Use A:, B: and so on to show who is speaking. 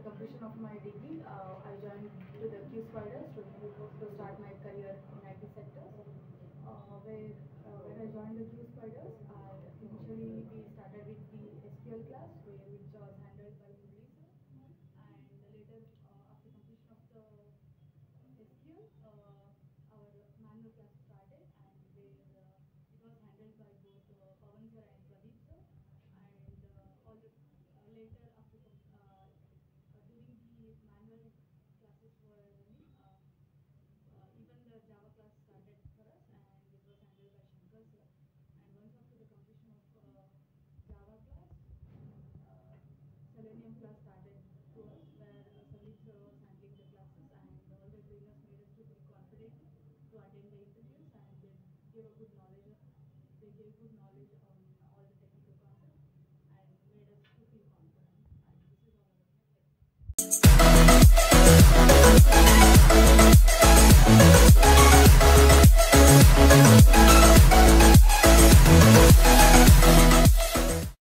A: completion of my degree, I joined to the Q Spiders to start my career in IT sector. When I joined the Q Spiders, initially we started with the SQL class, which was handled by Murli sir, and later after completion of the SQL, our manual class started, and where it was handled by both Pawan sir and Pradeep sir, and later after during the manual classes were running. Even the Java class started for us, and it was handled by Shankar sir. And once after the completion of Java class, Selenium class started to us, where Sandeep sir was handling the classes, and all the trainers made us to feel confident to attend the interviews, and they gave good knowledge on all the